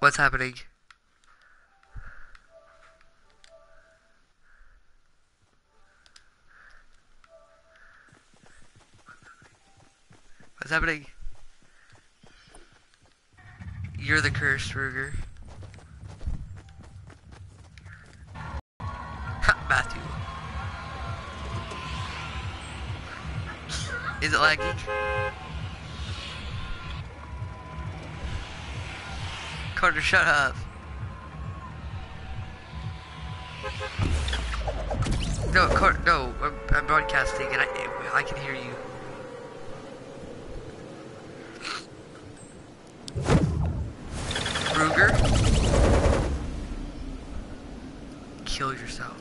What's happening? What's happening? You're the cursed, Ruger. Ha, Matthew. Is it lagging? Carter, shut up. No, Carter, no. I'm broadcasting and I can hear you. Ruger? Kill yourself.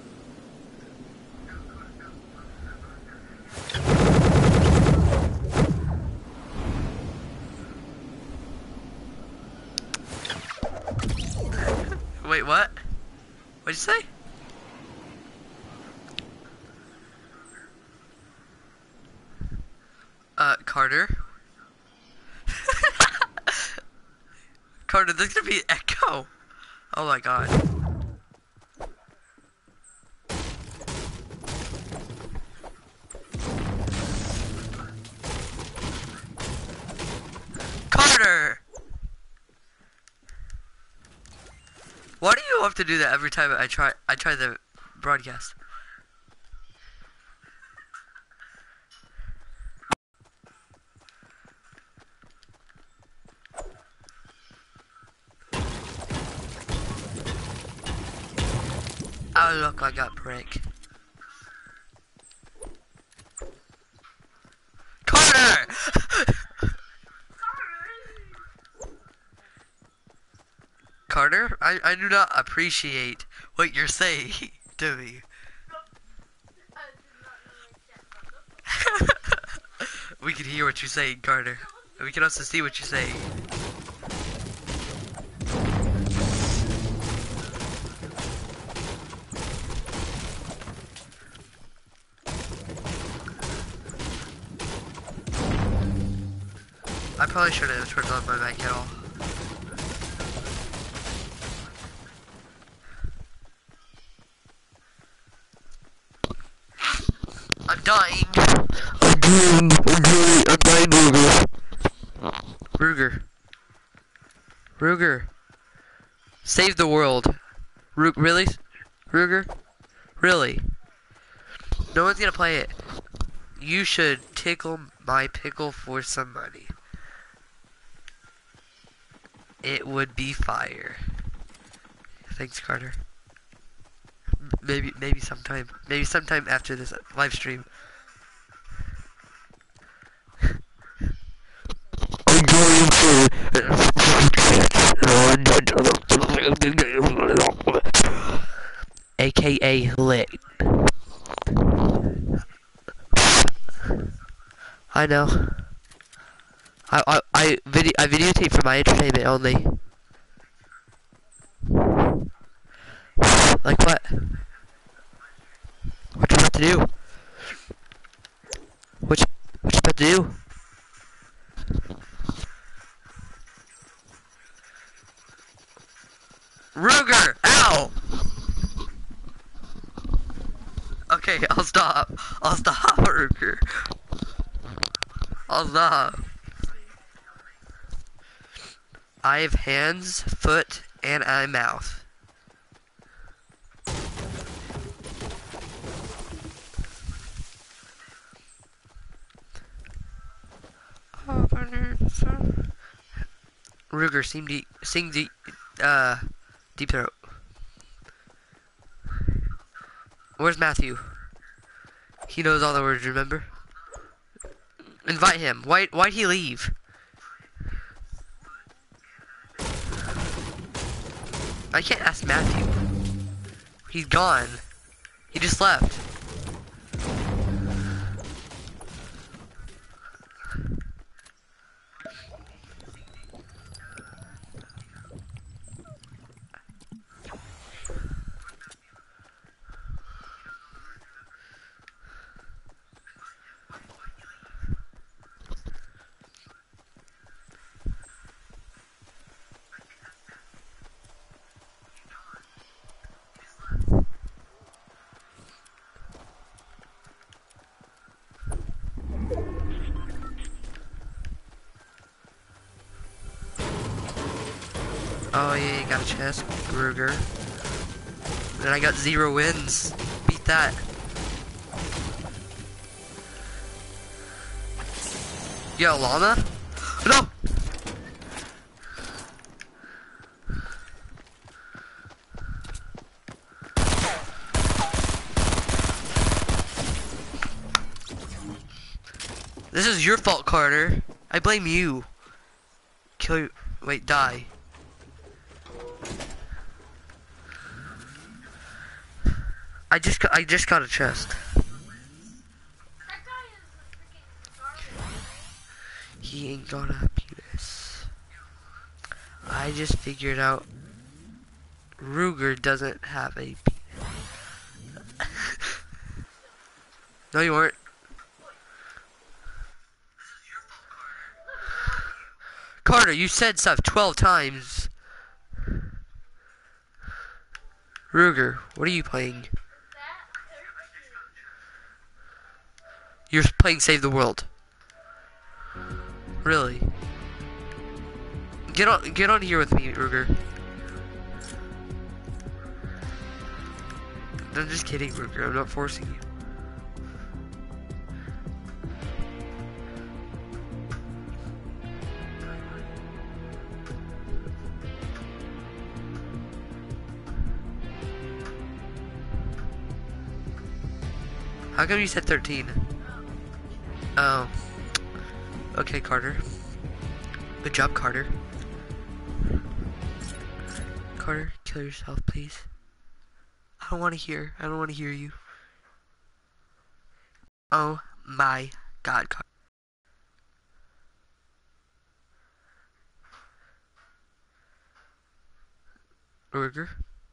Wait, what? What'd you say? Carter? Carter, there's gonna be an echo. Oh my god. Carter! Why do you have to do that every time I try the broadcast? I look like a prick. Carter! Carter, I do not appreciate what you're saying to me. We can hear what you're saying, Carter. And we can also see what you're saying. I probably shouldn't have turned on my mic at all. I'm dying. I'm dying, Ruger. Ruger. Ruger. Save the world. Really? Ruger? Really? No one's gonna play it. You should tickle my pickle for some money. It would be fire. Thanks, Carter. Maybe sometime. Maybe sometime after this live stream. AKA lit. I know. I videotape for my entertainment only. Like what? What you about to do? What you about to do? Ruger! Ow! Okay, I'll stop. I'll stop, Ruger. I'll stop. I have hands, foot, and a mouth. Ruger, sing Deep Throat. Where's Matthew? He knows all the words, remember? Invite him. Why'd he leave? I can't ask Matthew. He's gone. He just left. Oh yeah, you got a chest, Ruger. And I got 0 wins. Beat that. You got a llama? No! This is your fault, Carter. I blame you. Kill you. Wait, die. I just got a chest. He ain't gonna beat us. I just figured out Ruger doesn't have a penis. No, you weren't. Carter, you said stuff 12 times. Ruger, what are you playing? You're playing Save the World. Really? Get on here with me, Ruger. I'm just kidding, Ruger. I'm not forcing you. How come you said 13? Oh. Okay, Carter. Good job, Carter. Carter, kill yourself, please. I don't want to hear you. Oh my God, Carter. Ruger?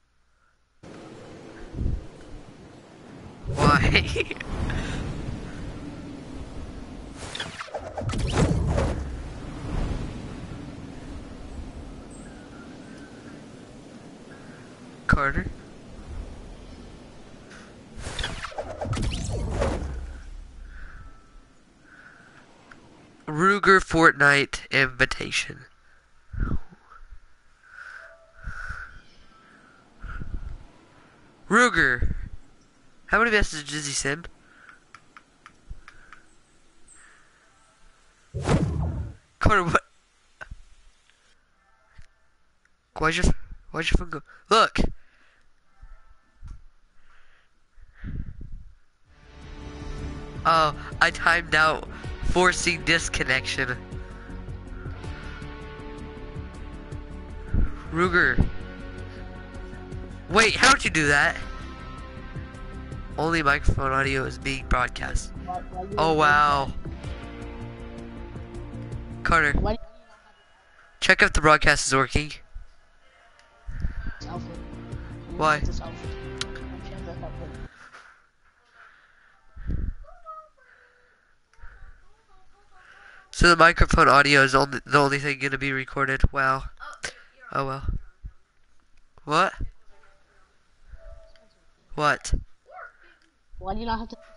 Why? Carter? Ruger Fortnite invitation. Ruger! How many messages did he send? Carter, what? Why'd your phone go? Look! Oh, I timed out, forcing disconnection. Ruger. Wait, how'd you do that? Only microphone audio is being broadcast. Oh wow. Carter, check if the broadcast is working. Why? So the microphone audio is the only thing gonna be recorded. Wow. Oh well. What? What? Why do you not have to?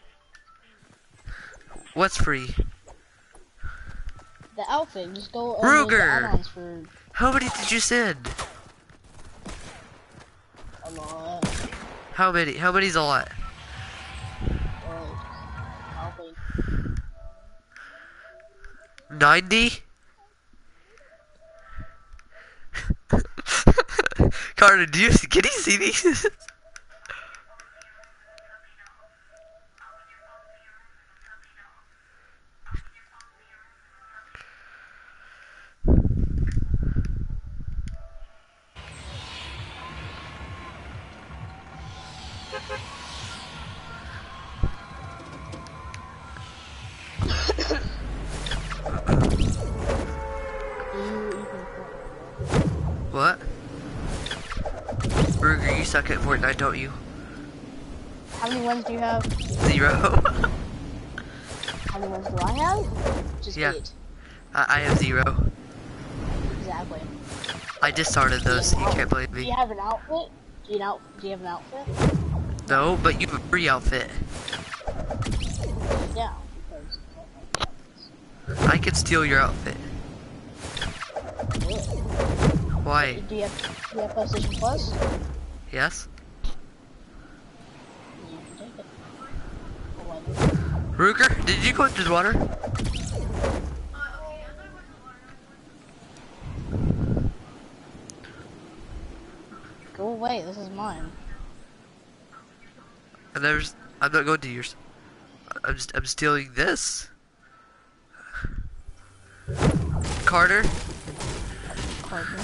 What's free? The outfit. Just go. Ruger! For How many did you send? a lot. How many? How many's a lot? Outfit. 90? Carter, can you see these? What? Ruger, you suck at Fortnite, don't you? How many ones do you have? 0. How many ones do I have? Just 8. I have 0. Exactly. I just started those, so you can't blame me. Do you have an outfit? Do you have an outfit? No, but you have a free outfit. Yeah. I can steal your outfit. Why? Do you have PlayStation Plus? Yes? You should take it. Or why not? Ruger, did you go into the water? Go away, this is mine. I'm not going to yours. I'm stealing this. Carter? Carter.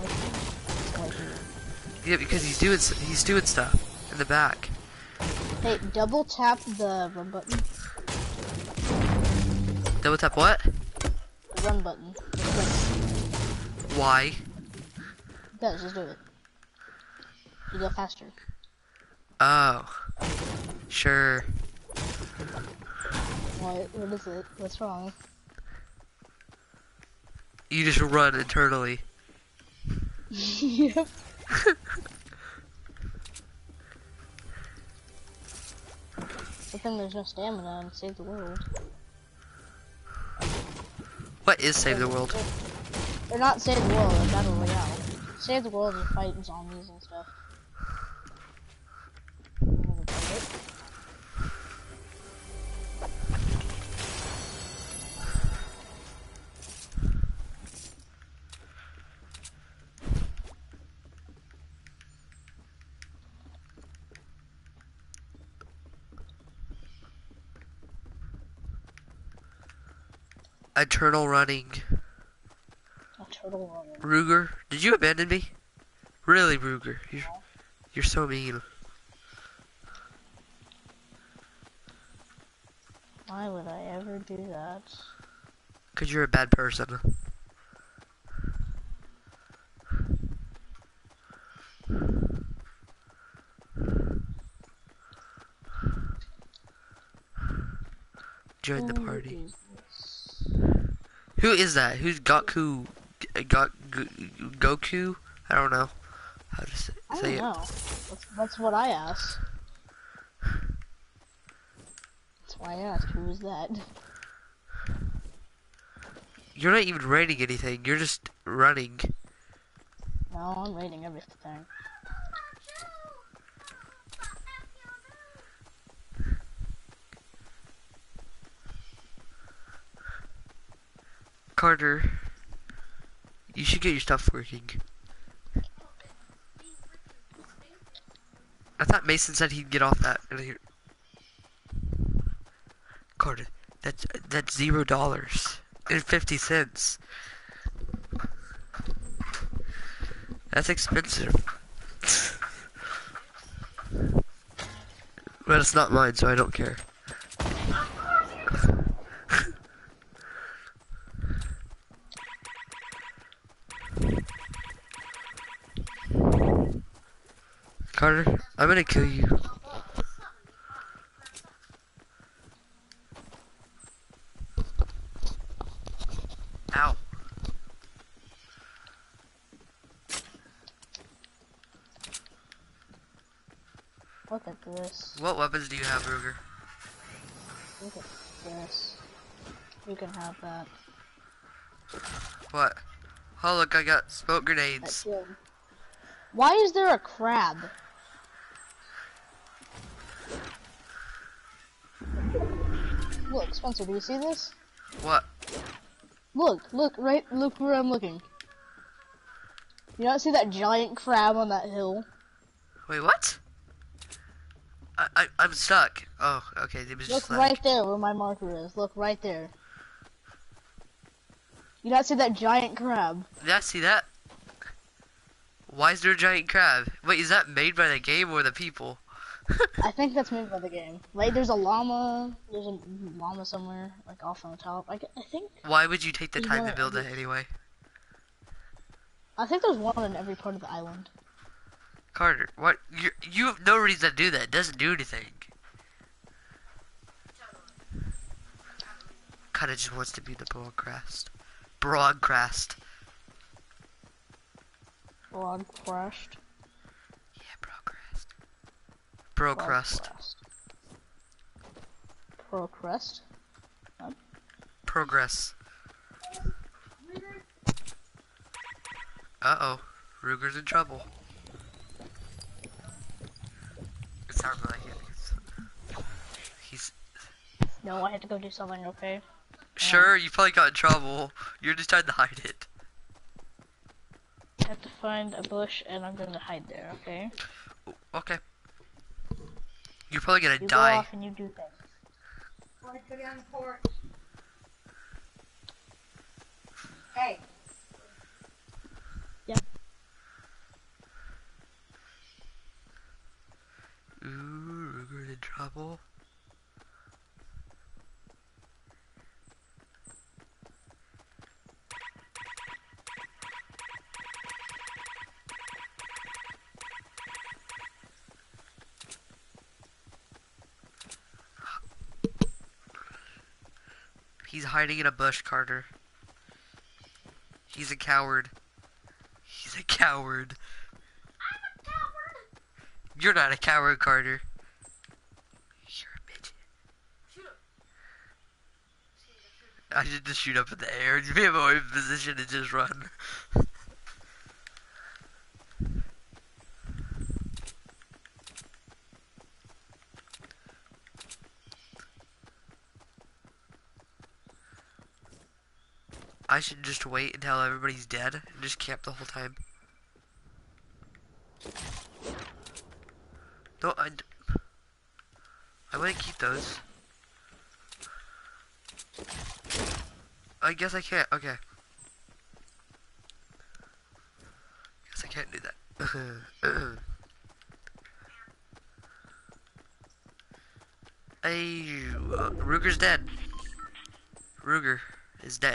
Yeah, because he's doing stuff in the back. Hey, double tap the run button. Double tap what? The run button. Why? Just do it. You go faster. Oh. Sure. What is it? What's wrong? You just run internally. Yep. Good thing there's no stamina and save the world. What is Save the World? They're not save the world, they're battle royale. Save the world is fighting zombies and stuff. Eternal running. A turtle running. Ruger, did you abandon me? Really, Ruger? You're so mean. Why would I ever do that? Cause you're a bad person. Join the party. Who is that? Who's Goku? Goku? I don't know how to say I don't it. know. That's what I asked. That's why I asked, who is that? You're not even rating anything. You're just running. No, I'm rating everything. Carter, you should get your stuff working. I thought Mason said he'd get off that. Carter, that's $0.50. That's expensive. But it's not mine, so I don't care. Carter, I'm gonna kill you. Ow. Look at this. What weapons do you have, Ruger? Look at this. You can have that. What? Oh look, I got smoke That's grenades. good. Why is there a crab? Look, Spencer, do you see this? What? Look where I'm looking. You not see that giant crab on that hill? Wait, what? I'm stuck. Oh, okay, it was Look just like... right there where my marker is. Look right there. You not see that giant crab? Did I see that? Why is there a giant crab? Wait, is that made by the game or the people? I think that's made by the game. Like, there's a llama. There's a llama somewhere, like off on the top. I think. Why would you take the There's time one to at build it every- anyway? I think there's one in every part of the island. Carter, what? You have no reason to do that. It doesn't do anything. Kinda just wants to be the broadcast. Broadcast. Broad crushed. Yeah, broadcast. Procrust. Procrust. Progress. Uh-oh. Ruger's in trouble. It sounds like it. He's No, I have to go do something, okay? sure. You probably got in trouble. You're just trying to hide it. I have to find a bush and I'm gonna hide there, okay? Okay. You're probably gonna You die. go off and you do things. Wanna go down the porch? Hey. Yeah. Ooh, Ruger's in trouble. He's hiding in a bush, Carter. He's a coward. He's a coward. I'm a coward. You're not a coward, Carter. You're a midget. Shoot him. I should just shoot up in the air and be in my position and just run. I should just wait until everybody's dead and just camp the whole time. No, I want to keep those. I guess I can't. Okay. Guess I can't do that. Hey, Ruger's dead. Ruger is dead.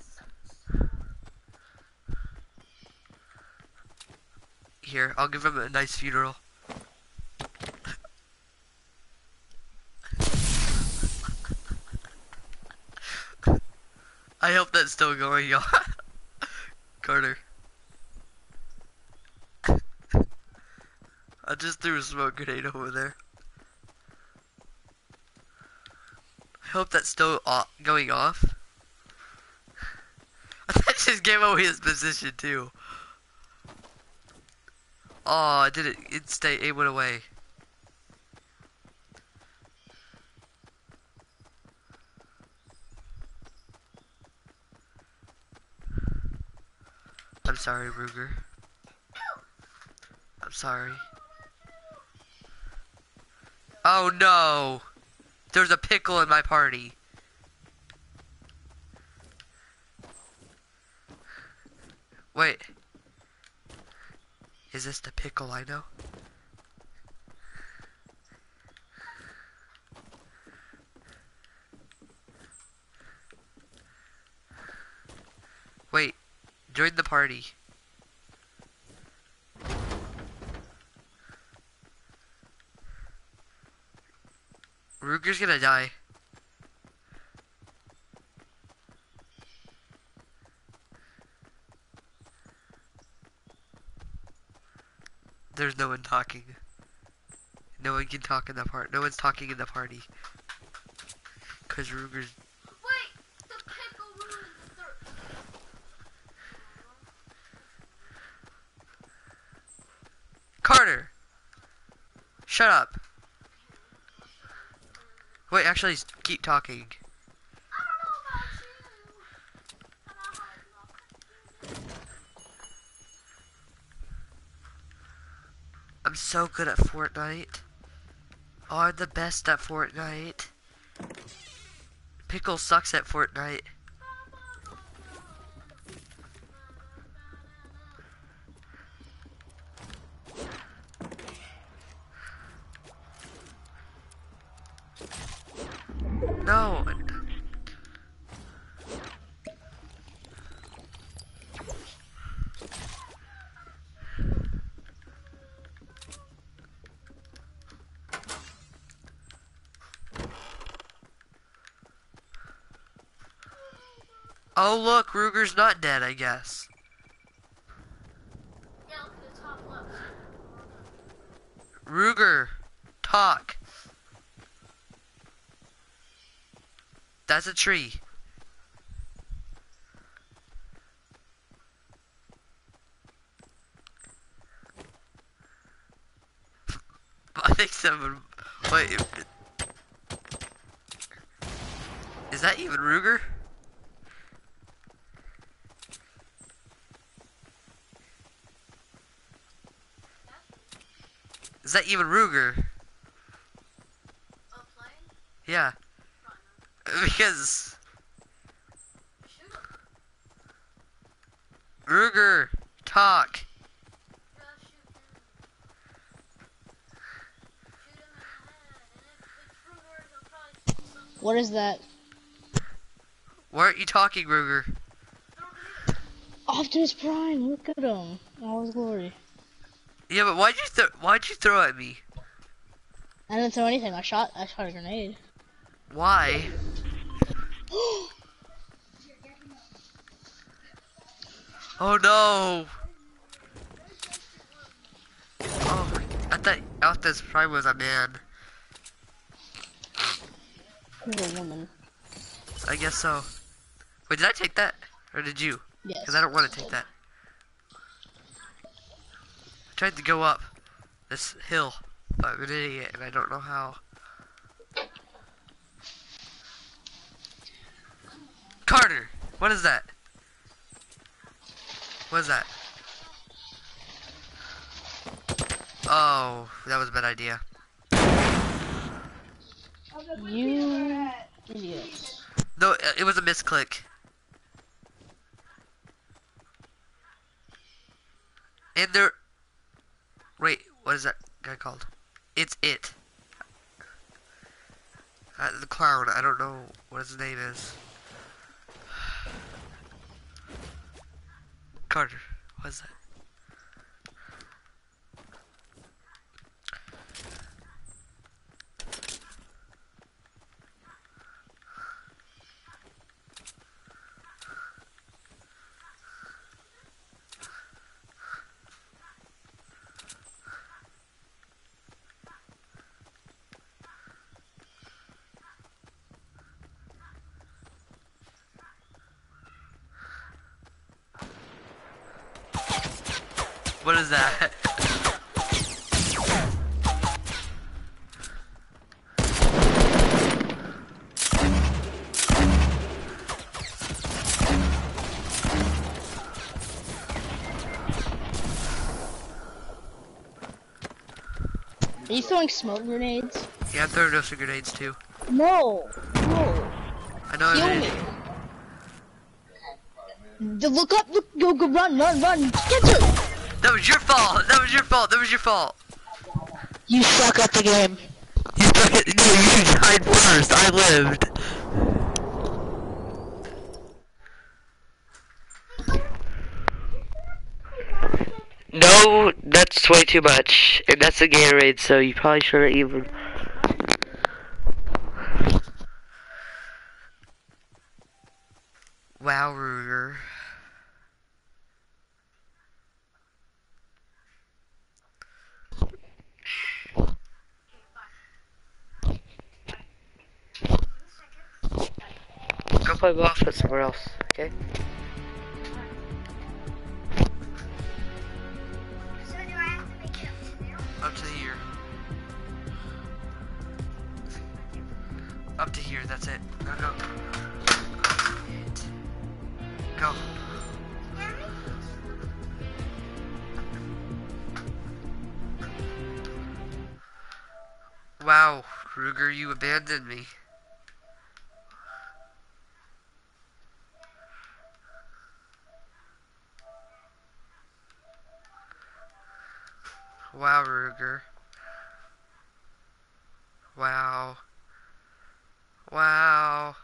Here, I'll give him a nice funeral. I hope that's still going on. Carter. I just threw a smoke grenade over there. I hope that's still going off. I just gave away his position too. Oh, it didn't. It went away. I'm sorry, Ruger. I'm sorry. Oh no! There's a pickle in my party. Wait. Is this the pickle I know? Wait. Join the party. Ruger's gonna die. There's no one talking. No one can talk in the part. No one's talking in the party. Cause Ruger's. Wait, the pickle ruined the Carter! Shut up. Wait, actually, keep talking. I don't know about you. I'm so good at Fortnite. Oh, I'm the best at Fortnite. Pickle sucks at Fortnite. No. Oh look, Ruger's not dead, I guess. Yeah, look at the top left. Ruger, talk. That's a tree. I think someone. Wait. Is that even Ruger? Is that even Ruger? A plane? Yeah. Probably not. Because Shoot him. Ruger, talk. Yeah, shoot him. Shoot him in the head. And if it's Ruger, he'll probably say something. What is that? Why aren't you talking, Ruger? Throw a grenade. Optimus Prime, look at him. All his glory. Yeah, but why'd you throw at me? I didn't throw anything. I shot a grenade. Why? Oh no! Oh, I thought Optimus Prime was a man. He's a woman. I guess so. Wait, did I take that? Or did you? Yes. Because I don't want to take that. I tried to go up this hill, but I'm an idiot and I don't know how. Carter! What is that? What is that? Oh, that was a bad idea. You idiot. No, it was a misclick. And there... Wait, what is that guy called? It's It. The clown, I don't know what his name is. Carter, what is that? What is that? Are you throwing smoke grenades? Yeah, I'm throwing roasted grenades too. No. No. I know Kill I'm me. an idiot. Look up, look, go, run. Get you! That was your fault! That was your fault! That was your fault! You suck at the game. You fucking, no, you died first! I lived! No, that's way too much. And that's a Gatorade, so you probably shouldn't even... Wow, Ruger. Go play golf with somewhere else, okay? So do I have to make it up to there? Up to here. Up to here, that's it. Now go. Go. Wow, Ruger, you abandoned me. Wow, Ruger. Wow. Wow.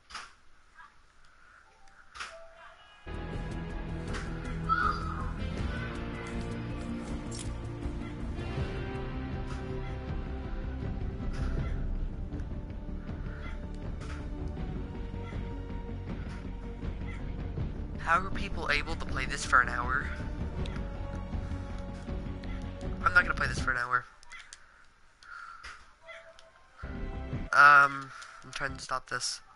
How are people able to play this for an hour? I'm not gonna play this for an hour. I'm trying to stop this.